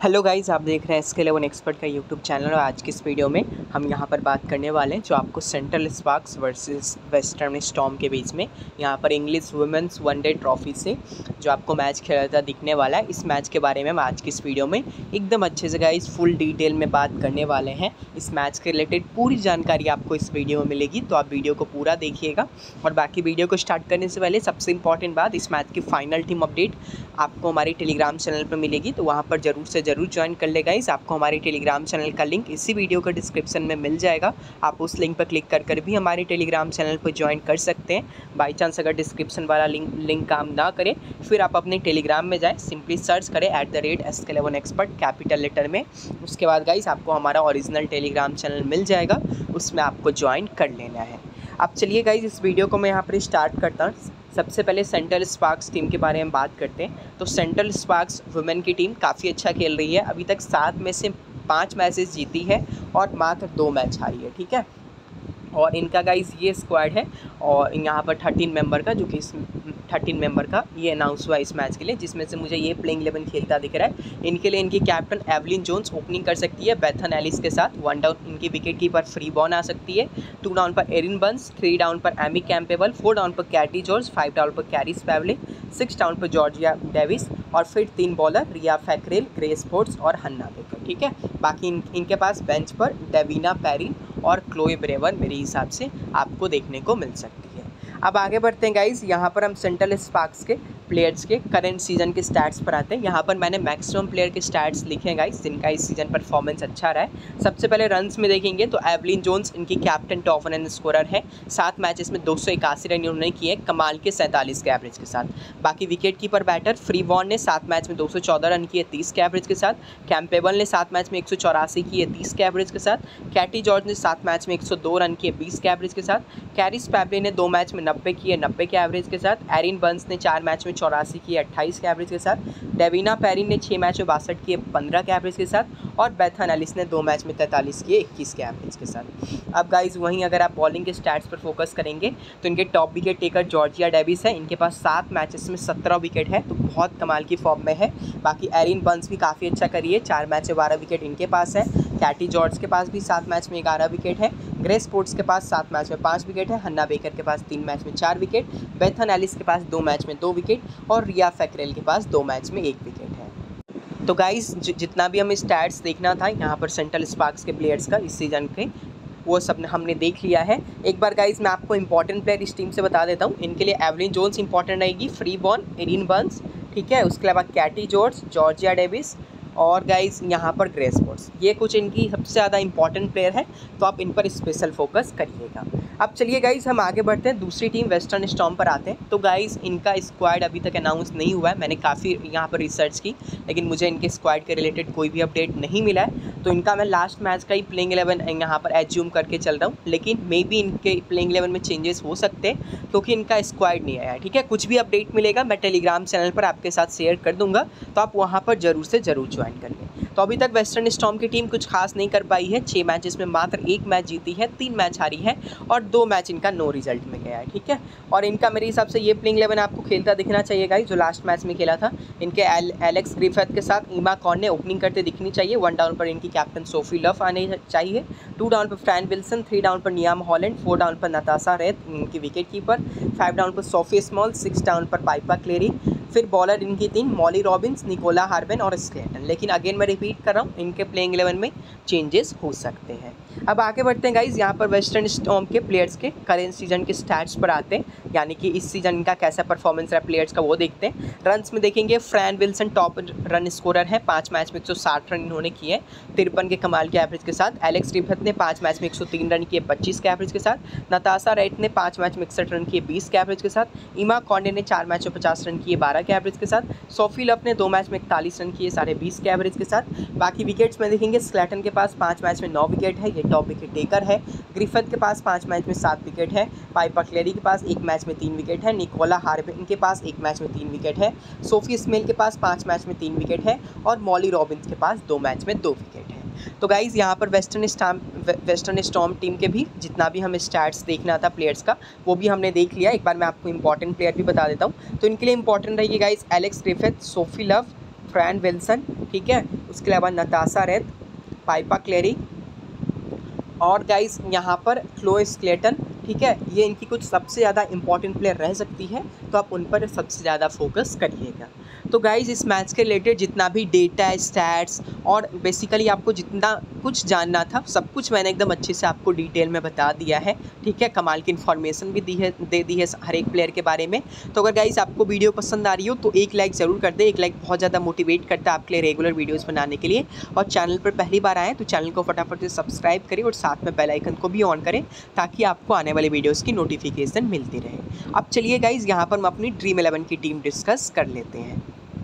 Hello guys, आप देख रहे हैं SK11 एक्सपर्ट का यूट्यूब चैनल। और आज की इस वीडियो में हम यहाँ पर बात करने वाले हैं जो आपको Central Sparks versus Western Storm के बीच में यहाँ पर इंग्लिश वुमेन्स वनडे ट्रॉफी से जो आपको मैच खेला था दिखने वाला है। इस मैच के बारे में हम आज की इस वीडियो में एकदम अच्छे से गाइस फुल डिटेल में बात करने वाले हैं। इस मैच के रिलेटेड पूरी जानकारी आपको इस वीडियो में मिलेगी, तो आप वीडियो को पूरा देखिएगा। और बाकी वीडियो को स्टार्ट करने से पहले सबसे इंपॉर्टेंट बात, इस मैच की फाइनल टीम अपडेट आपको हमारी टेलीग्राम चैनल पर मिलेगी, तो वहाँ पर जरूर ज्वाइन कर ले गाइस। आपको हमारे टेलीग्राम चैनल का लिंक इसी वीडियो का डिस्क्रिप्शन में मिल जाएगा। आप उस लिंक पर क्लिक कर भी हमारे टेलीग्राम चैनल पर ज्वाइन कर सकते हैं। बाई चांस अगर डिस्क्रिप्शन वाला लिंक काम ना करे, फिर आप अपने टेलीग्राम में जाएँ, सिंपली सर्च करें @SK11 एक्सपर्ट कैपिटल लेटर में। उसके बाद गाइस आपको हमारा ओरिजिनल टेलीग्राम चैनल मिल जाएगा, उसमें आपको ज्वाइन कर लेना है। अब चलिए गाइस, इस वीडियो को मैं यहाँ पर स्टार्ट करता हूँ। सबसे पहले सेंट्रल स्पार्क्स टीम के बारे में बात करते हैं। तो सेंट्रल स्पार्क्स वुमेन की टीम काफ़ी अच्छा खेल रही है। अभी तक 7 में से 5 मैचेस जीती है और मात्र 2 मैच हारी है, ठीक है। और इनका गाइस ये स्क्वाड है, और यहाँ पर 13 मेंबर का, जो कि 13 मेंबर का ये अनाउंस हुआ इस मैच के लिए, जिसमें से मुझे ये प्लेइंग 11 खेलता दिख रहा है। इनके लिए इनकी कैप्टन एवलिन जोन्स ओपनिंग कर सकती है बेथन एलिस के साथ। 1 डाउन इनकी विकेट कीपर फ्री बॉन आ सकती है। 2 डाउन पर एरिन बंस, 3 डाउन पर एमी कैंपेबल, 4 डाउन पर कैटी जॉर्ज, 5 डाउन पर कैरिस पैवले, 6 डाउन पर जॉर्जिया डेविस, और फिर 3 bowler Ria Fackrell, Grace Potts और हन्ना बेकर, ठीक है। बाकी इनके पास बेंच पर डेविना पेरिन और क्लोए ब्रेवर मेरे हिसाब से आपको देखने को मिल सकती है। अब आगे बढ़ते हैं गाइस, यहाँ पर हम सेंट्रल स्पार्क्स के प्लेयर्स के करंट सीजन के स्टैट्स पर आते हैं। यहाँ पर मैंने मैक्सिमम प्लेयर के स्टैट्स लिखे हैं गाइस, जिनका इस सीजन परफॉर्मेंस अच्छा रहा है। सबसे पहले रन्स में देखेंगे तो एवलिन जोन्स इनकी कैप्टन टॉप रन स्कोरर है। 7 मैचेस में 281 रन उन्होंने किए कमाल के 47 के एवरेज के साथ। बाकी विकेट कीपर बैटर फ्री बॉन ने 7 मैच में 214 रन किए 30 के एवरेज के साथ। कैंपेबल ने 7 मैच में 184 किए 30 के एवरेज के साथ। कैटी जॉर्ज ने 7 मैच में 102 रन किए 20 के एवरेज के साथ। कैरिस पैवले ने 2 मैच में 90 किए 90 के एवरेज के साथ। एरिन बंस ने 4 मैच में 84 किए 28 के एवरेज के साथ। डेविना पेरिन ने 6 मैच में 62 किए 15 के एवरेज के साथ। और बेथन एलिस ने 2 मैच में 43 किए 21 के एवरेज के साथ। अब गाइज वहीं अगर आप बॉलिंग के स्टैट्स पर फोकस करेंगे तो इनके top wicket taker Georgia Davis है। इनके पास 7 मैचेस में 17 विकेट है, तो बहुत कमाल की फॉर्म में है। बाकी एरिन बंस भी काफ़ी अच्छा करी है, 4 मैच में 12 विकेट इनके पास है। कैटी जॉर्ज के पास भी 7 मैच में 11 विकेट है। ग्रेस स्पोर्ट्स के पास 7 मैच में 5 विकेट है। हन्ना बेकर के पास 3 मैच में 4 विकेट। बेथन एलिस के पास 2 मैच में 2 विकेट। और रिया फैक्रेल के पास 2 मैच में 1 विकेट है। तो गाइस जितना भी हमें स्टैट्स देखना था यहाँ पर सेंट्रल स्पार्क्स के प्लेयर्स का इस सीज़न के, वो सब हमने देख लिया है। एक बार गाइस मैं आपको इंपॉर्टेंट प्लेयर इस टीम से बता देता हूँ। इनके लिए एवलिन जोन्स इंपॉर्टेंट रहेगी, फ्री बॉन, एरिन बंस, ठीक है। उसके अलावा कैटी जॉर्ज, जॉर्जिया डेविस और गाइस यहाँ पर ग्रेस स्पोर्ट्स, ये कुछ इनकी सबसे ज़्यादा इंपॉर्टेंट प्लेयर है, तो आप इन पर स्पेशल फोकस करिएगा। अब चलिए गाइस हम आगे बढ़ते हैं, दूसरी टीम वेस्टर्न स्टॉर्म पर आते हैं। तो गाइस इनका स्क्वाड अभी तक अनाउंस नहीं हुआ है। मैंने काफ़ी यहाँ पर रिसर्च की, लेकिन मुझे इनके स्क्वाड के रिलेटेड कोई भी अपडेट नहीं मिला है। तो इनका मैं लास्ट मैच का ही प्लेइंग 11 यहाँ पर एज्यूम करके चल रहा हूँ, लेकिन मे बी इनके प्लेइंग 11 में चेंजेस हो सकते हैं क्योंकि इनका स्क्वाड नहीं आया है, ठीक है। कुछ भी अपडेट मिलेगा मैं टेलीग्राम चैनल पर आपके साथ शेयर कर दूँगा, तो आप वहाँ पर ज़रूर से ज़रूर ज्वाइन कर लें। तो अभी तक वेस्टर्न स्टॉर्म की टीम कुछ खास नहीं कर पाई है। 6 मैचेस में मात्र 1 मैच जीती है, 3 मैच हारी है और 2 मैच इनका नो रिजल्ट में गया है, ठीक है। और इनका मेरे हिसाब से ये प्लेइंग 11 आपको खेलता दिखना चाहिए गाइस, जो लास्ट मैच में खेला था। इनके एलेक्स ग्रिफिथ के साथ ईमा कॉन ने ओपनिंग करते दिखनी चाहिए। 1 डाउन पर इनकी कैप्टन सोफी लव आने चाहिए। 2 डाउन पर फ्रैन विल्सन, 3 डाउन पर नियाम हॉलैंड, 4 डाउन पर नताशा रेत इनकी विकेट कीपर, 5 डाउन पर सोफी स्मॉल, 6 डाउन पर पाइपा क्लेरी। फिर बॉलर इनकी 3 मॉली रॉबिन्स, निकोला हार्बन और स्क्लेटन। लेकिन अगेन मैं रिपीट कर रहा हूँ, इनके प्लेइंग 11 में चेंजेस हो सकते हैं। अब आगे बढ़ते हैं गाइज, यहाँ पर वेस्टर्न स्टॉर्म के प्लेयर्स के करेंट सीजन के स्टैट्स पर आते हैं, यानी कि इस सीजन का कैसा परफॉर्मेंस रहा प्लेयर्स का वो देखते हैं। रन्स में देखेंगे Fran Wilson top run scorer है, 5 मैच में 160 रन इन्होंने किए 53 के कमाल के एवरेज के साथ। एलेक्स ग्रिफिथ ने 5 मैच में 103 रन किए 25 के एवरेज के साथ। नताशा रेट ने 5 मैच में 61 रन किए 20 के एवरेज के साथ। ईमा कॉन्डे ने 4 मैच में 50 रन किए 12 के एवरेज के साथ। सोफी लव ने 2 मैच में 41 रन किए 20.5 के एवरेज के साथ। बाकी विकेट्स में देखेंगे स्क्लेटन के पास 5 मैच में 9 विकेट है, ये टॉप विकेट टेकर है। ग्रिफिथ के पास 5 मैच में 7 विकेट है। पाइपा क्लेरी के पास 1 मैच में 3 विकेट है। निकोला हार्बन के पास 1 मैच में 3 विकेट है। सोफी स्मेल के पास 5 मैच में 3 विकेट है और मॉली रॉबिन्स के पास 2 मैच में 2 विकेट है। तो गाइज़ यहाँ पर वेस्टर्न स्टॉर्म टीम के भी जितना भी हमें स्टैट्स देखना था प्लेयर्स का वो भी हमने देख लिया। एक बार मैं आपको इंपॉर्टेंट प्लेयर भी बता देता हूँ। तो इनके लिए इंपॉर्टेंट रहेगी guys Alex Griffiths, Sophie Love, Fran Wilson, ठीक है। उसके अलावा नताशा रेथ, पाइपा क्लेरी और गाइस यहाँ पर क्लोए स्केलेटन, ठीक है। ये इनकी कुछ सबसे ज़्यादा इंपॉर्टेंट प्लेयर रह सकती है, तो आप उन पर सबसे ज़्यादा फोकस करिएगा। तो गाइस इस मैच के रिलेटेड जितना भी डेटा, स्टैट्स और बेसिकली आपको जितना कुछ जानना था सब कुछ मैंने एकदम अच्छे से आपको डिटेल में बता दिया है, ठीक है। कमाल की इन्फॉर्मेशन भी दे दी है हर एक प्लेयर के बारे में। तो अगर गाइस आपको वीडियो पसंद आ रही हो तो एक लाइक ज़रूर कर दे। एक लाइक बहुत ज़्यादा मोटिवेट करता है आपके लिए रेगुलर वीडियोज़ बनाने के लिए। और चैनल पर पहली बार आए तो चैनल को फटाफट से सब्सक्राइब करें और साथ में बेल आइकन को भी ऑन करें, ताकि आपको आने वाले वीडियोज़ की नोटिफिकेशन मिलती रहे। अब चलिए गाइस यहाँ पर हम अपनी ड्रीम 11 की टीम डिस्कस कर लेते हैं।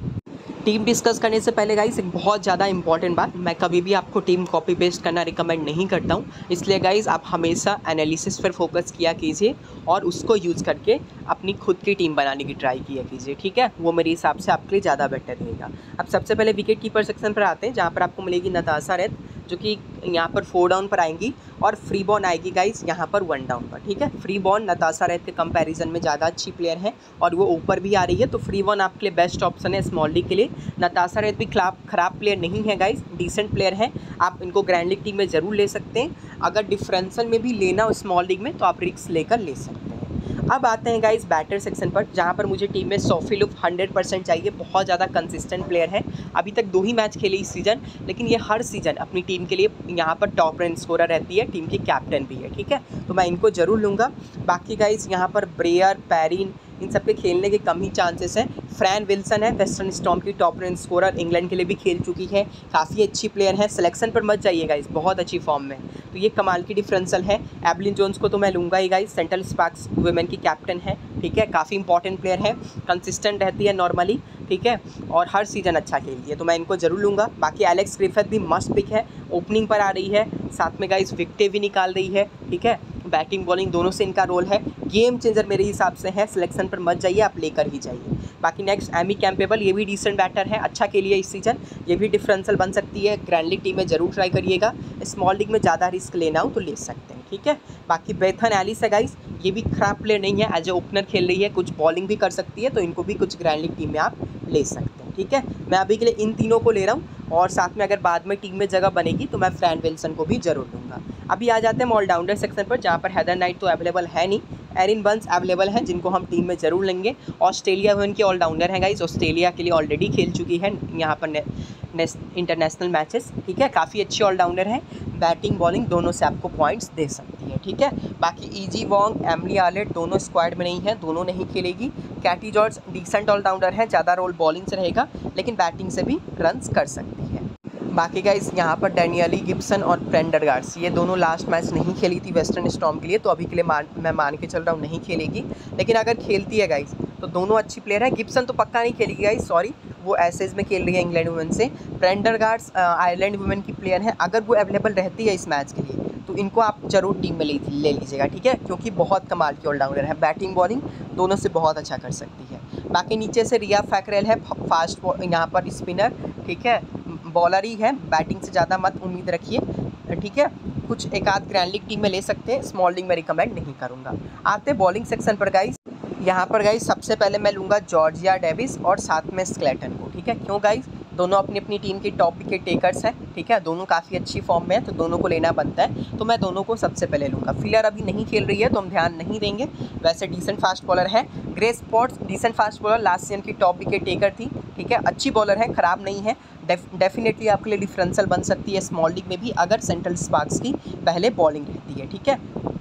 टीम डिस्कस करने से पहले गाइस एक बहुत ज़्यादा इंपॉर्टेंट बात, मैं कभी भी आपको टीम कॉपी पेस्ट करना रिकमेंड नहीं करता हूँ। इसलिए गाइस आप हमेशा एनालिसिस पर फोकस किया कीजिए और उसको यूज़ करके अपनी खुद की टीम बनाने की ट्राई किया कीजिए, ठीक है। वो मेरे हिसाब से आपके लिए ज़्यादा बेटर रहेगा। अब सबसे पहले विकेट कीपर सेक्शन पर आते हैं, जहाँ पर आपको मिलेगी नताशा रेथ, जो कि यहाँ पर 4 डाउन पर आएंगी और फ्री बॉन आएगी गाइस यहाँ पर 1 डाउन पर, ठीक है। फ्री बॉन नताशा रेथ के कंपैरिजन में ज़्यादा अच्छी प्लेयर है और वो ऊपर भी आ रही है, तो फ्री बॉन आपके लिए बेस्ट ऑप्शन है स्मॉल लीग के लिए। नताशा रेथ भी ख़राब प्लेयर नहीं है गाइस, डिसेंट प्लेयर है। आप इनको ग्रैंड लीग टीम में ज़रूर ले सकते हैं। अगर डिफरेंशियल में भी लेना हो स्मॉल लीग में तो आप रिस्क लेकर ले सकते हैं। अब आते हैं गाइस बैटर सेक्शन पर, जहाँ पर मुझे टीम में सोफी लुक 100% चाहिए। बहुत ज़्यादा कंसिस्टेंट प्लेयर है, अभी तक 2 ही मैच खेले इस सीज़न, लेकिन ये हर सीज़न अपनी टीम के लिए यहाँ पर टॉप रन स्कोरर रहती है, टीम की कैप्टन भी है, ठीक है। तो मैं इनको ज़रूर लूँगा। बाकी गाइस यहाँ पर ब्रेयर, पैरिन, इन सब के खेलने के कम ही चांसेस हैं। फ्रैन विल्सन है वेस्टर्न स्टॉर्म की टॉप रन स्कोरर, इंग्लैंड के लिए भी खेल चुकी है, काफ़ी अच्छी प्लेयर है। सिलेक्शन पर मत जाइएगा, इस बहुत अच्छी फॉर्म में, तो ये कमाल की डिफरेंशियल है। एवलिन जोन्स को तो मैं लूँगा ही गाइस, सेंट्रल स्पार्क्स वुमेन की कैप्टन है, ठीक है। काफ़ी इंपॉर्टेंट प्लेयर है, कंसिस्टेंट रहती है नॉर्मली, ठीक है, और हर सीज़न अच्छा खेलती है, तो मैं इनको जरूर लूँगा। बाकी एलेक्स ग्रिफिथ भी मस्त पिक है, ओपनिंग पर आ रही है, साथ में गाइस विकेटें भी निकाल रही है, ठीक है। बैटिंग बॉलिंग दोनों से इनका रोल है, गेम चेंजर मेरे हिसाब से है। सिलेक्शन पर मत जाइए, आप लेकर ही जाइए। बाकी नेक्स्ट एमी कैंपेबल, ये भी डिसेंट बैटर है, अच्छा खेली है इस सीज़न, ये भी डिफरेंशियल बन सकती है। ग्रैंड लीग टीम में जरूर ट्राई करिएगा, स्मॉल लीग में ज़्यादा रिस्क लेना हो तो ले सकते हैं, ठीक है। बाकी बेथन एलिस है गाइस, ये भी खराब प्लेयर नहीं है, एज ए ओपनर खेल रही है, कुछ बॉलिंग भी कर सकती है, तो इनको भी कुछ ग्रैंड लीग टीम में आप ले सकते हैं, ठीक है। मैं अभी के लिए इन तीनों को ले रहा हूँ और साथ में अगर बाद में टीम में जगह बनेगी तो मैं फ्रैन विल्सन को भी जरूर लूँगा। अभी आ जाते हैं ऑलराउंडर सेक्शन पर, जहाँ पर हेदर नाइट तो अवेलेबल है नहीं, एरिन बर्न्स अवेलेबल हैं, जिनको हम टीम में ज़रूर लेंगे। ऑस्ट्रेलिया वुमेन की ऑलराउंडर हैं गाइस, ऑस्ट्रेलिया के लिए ऑलरेडी खेल चुकी है यहाँ पर इंटरनेशनल मैचेस, ठीक है। काफ़ी अच्छी ऑलराउंडर है, बैटिंग बॉलिंग दोनों से आपको पॉइंट्स दे सकती है, ठीक है। बाकी ईजी वोंग, एमिली आर्लेट दोनों स्क्वाड में नहीं है, दोनों नहीं खेलेगी। कैटी जॉर्ज डिसेंट ऑलराउंडर है, ज़्यादा रोल बॉलिंग से रहेगा, लेकिन बैटिंग से भी रन्स कर सकती है। बाकी गाइस यहाँ पर डैनियली गिब्सन और प्रेंडरगार्ड्स, ये दोनों लास्ट मैच नहीं खेली थी वेस्टर्न स्टॉर्म के लिए, तो अभी के लिए मैं मान के चल रहा हूँ नहीं खेलेगी, लेकिन अगर खेलती है गाइस तो दोनों अच्छी प्लेयर है। गिब्सन तो पक्का नहीं खेलेगी गाइस, सॉरी, वो एसेज में खेल रही है इंग्लैंड वुमेन से। प्रेंडरगार्ड्स आयरलैंड वुमेन की प्लेयर है, अगर वो अवेलेबल रहती है इस मैच के लिए तो इनको आप जरूर टीम में ले लीजिएगा, ठीक है, क्योंकि बहुत कमाल की ऑलराउंडर है, बैटिंग बॉलिंग दोनों से बहुत अच्छा कर सकती है। बाकी नीचे से रिया फैक्रेल है, फास्ट यहाँ पर स्पिनर, ठीक है, बॉलर ही है, बैटिंग से ज़्यादा मत उम्मीद रखिए, ठीक है। कुछ एक आध ग्रैंड लीग टीम में ले सकते हैं, स्मॉल लीग में रिकमेंड नहीं करूँगा। आते बॉलिंग सेक्शन पर गाइस, यहाँ पर गाइस सबसे पहले मैं लूँगा जॉर्जिया डेविस और साथ में स्केलेटन को, ठीक है। क्यों गाइस, दोनों अपनी अपनी टीम की टॉप विकेट टेकर्स हैं, ठीक है, दोनों काफ़ी अच्छी फॉर्म में है, तो दोनों को लेना बनता है, तो मैं दोनों को सबसे पहले लूँगा। फिलर अभी नहीं खेल रही है तो हम ध्यान नहीं देंगे, वैसे डिसेंट फास्ट बॉलर है। Grace Potts decent fast bowler, last season की टॉप विकेट टेकर थी, ठीक है, अच्छी बॉलर है, ख़राब नहीं है, डेफिनेटली आपके लिए डिफरेंशियल बन सकती है स्मॉल लीग में भी, अगर सेंट्रल स्पार्क्स की पहले बॉलिंग रहती है, ठीक है।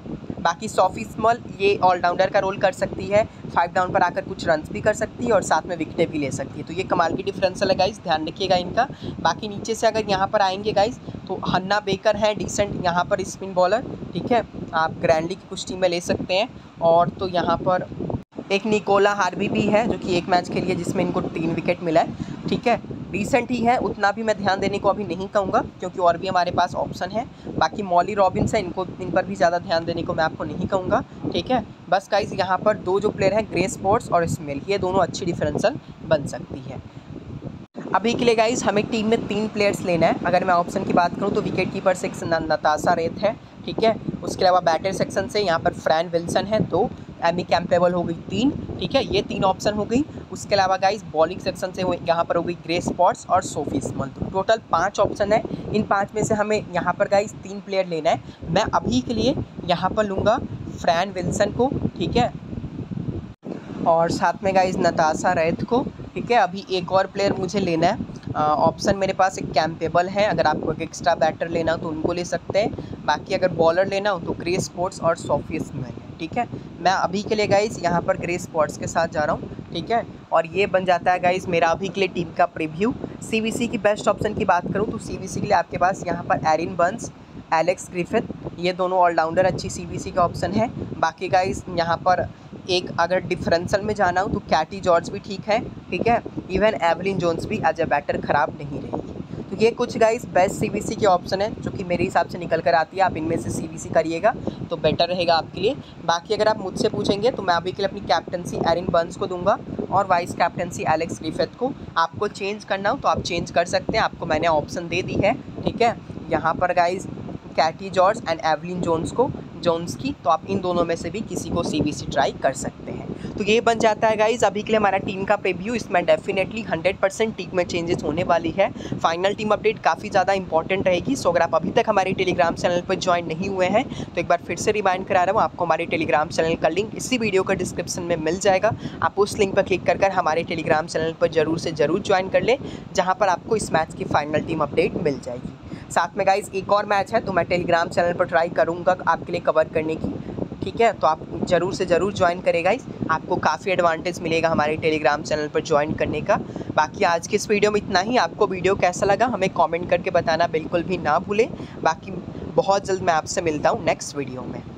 बाकी सोफी स्मॉल, ये ऑलराउंडर का रोल कर सकती है, 5 डाउन पर आकर कुछ रन्स भी कर सकती है और साथ में विकेटें भी ले सकती है, तो ये कमाल की डिफरेंशियल है गाइस, ध्यान रखिएगा इनका। बाकी नीचे से अगर यहाँ पर आएंगे गाइस तो हन्ना बेकर है, डिसेंट यहाँ पर स्पिन बॉलर, ठीक है, आप ग्रैंड लीग की कुछ टीम में ले सकते हैं। और तो यहाँ पर एक निकोला हार्वी भी है, जो कि एक मैच के लिए जिसमें इनको 3 विकेट मिला है, ठीक है, डिसेंट ही है, उतना भी मैं ध्यान देने को अभी नहीं कहूँगा, क्योंकि और भी हमारे पास ऑप्शन है। बाकी मॉली रॉबिन्स है, इन पर भी ज़्यादा ध्यान देने को मैं आपको नहीं कहूँगा, ठीक है। बस गाइस यहाँ पर 2 जो प्लेयर हैं, ग्रेस स्पोर्ट्स और स्मेल, ये दोनों अच्छी डिफरेंशियल बन सकती है। अभी के लिए गाइस हमें टीम में 3 प्लेयर्स लेना है। अगर मैं ऑप्शन की बात करूँ तो विकेट कीपर से नताशा रेथ है, ठीक है, उसके अलावा बैटर सेक्शन से यहाँ पर फ्रैन विल्सन है 2, एमी कैंपेबल हो गई 3, ठीक है, ये 3 ऑप्शन हो गई। उसके अलावा गाइस बॉलिंग सेक्शन से यहाँ पर होगी ग्रेस पॉट्स और सोफी स्मॉल। तो टोटल 5 ऑप्शन है, इन 5 में से हमें यहाँ पर गाइस 3 प्लेयर लेना है। मैं अभी के लिए यहाँ पर लूँगा फ्रैन विल्सन को, ठीक है, और साथ में गाइस नताशा रैथ को, ठीक है। अभी एक और प्लेयर मुझे लेना है, ऑप्शन मेरे पास एक कैंपेबल है, अगर आपको एक एक्स्ट्रा बैटर लेना हो तो उनको ले सकते हैं। बाकी अगर बॉलर लेना हो तो ग्रेस स्पोर्ट्स और सोफी स्मॉल है, ठीक है। मैं अभी के लिए गाइस यहाँ पर ग्रेस स्पोर्ट्स के साथ जा रहा हूँ, ठीक है। और ये बन जाता है गाइस मेरा अभी के लिए टीम का प्रीव्यू। सीवीसी की बेस्ट ऑप्शन की बात करूँ तो सीवीसी के लिए आपके पास यहाँ पर एरिन बर्न्स, एलेक्स ग्रिफिथ, ये दोनों ऑलराउंडर अच्छी सीवीसी का ऑप्शन है। बाकी गाइस यहाँ पर एक अगर डिफरेंशियल में जाना हो तो कैटी जॉर्ज भी ठीक है, ठीक है। इवन एवलिन जोन्स भी एज अ बैटर ख़राब नहीं रहेगी। तो ये कुछ गाइस बेस्ट सीवीसी के ऑप्शन है जो कि मेरे हिसाब से निकल कर आती है। आप इनमें से सीवीसी करिएगा तो बेटर रहेगा आपके लिए। बाकी अगर आप मुझसे पूछेंगे तो मैं अभी के लिए अपनी कैप्टनसी एरिन बर्न्स को दूंगा और वाइस कैप्टनसी एलेक्स ग्रिफिथ को। आपको चेंज करना हो तो आप चेंज कर सकते हैं, आपको मैंने ऑप्शन दे दी है, ठीक है। यहाँ पर guys Katie George and Evelyn Jones की, तो आप इन दोनों में से भी किसी को सीवीसी ट्राई कर सकते हैं। तो ये बन जाता है गाइज अभी के लिए हमारा टीम का प्रीव्यू। इसमें डेफिनेटली 100% टीम में चेंजेस होने वाली है। फाइनल टीम अपडेट काफ़ी ज़्यादा इंपॉर्टेंट रहेगी। सो अगर आप अभी तक हमारे टेलीग्राम चैनल पर ज्वाइन नहीं हुए हैं तो एक बार फिर से रिमाइंड करा रहा हूँ, आपको हमारे टेलीग्राम चैनल का लिंक इसी वीडियो का डिस्क्रिप्शन में मिल जाएगा। आप उस लिंक पर क्लिक कर हमारे टेलीग्राम चैनल पर ज़रूर से ज़रूर ज्वाइन कर लें, जहाँ पर आपको इस मैच की फाइनल टीम अपडेट मिल जाएगी। साथ में गाइज एक और मैच है तो मैं टेलीग्राम चैनल पर ट्राई करूँगा आपके लिए कवर करने की, ठीक है। तो आप ज़रूर से ज़रूर ज्वाइन करें गाइस, आपको काफ़ी एडवांटेज मिलेगा हमारे टेलीग्राम चैनल पर ज्वाइन करने का। बाकी आज के इस वीडियो में इतना ही। आपको वीडियो कैसा लगा हमें कमेंट करके बताना बिल्कुल भी ना भूलें। बाकी बहुत जल्द मैं आपसे मिलता हूँ नेक्स्ट वीडियो में।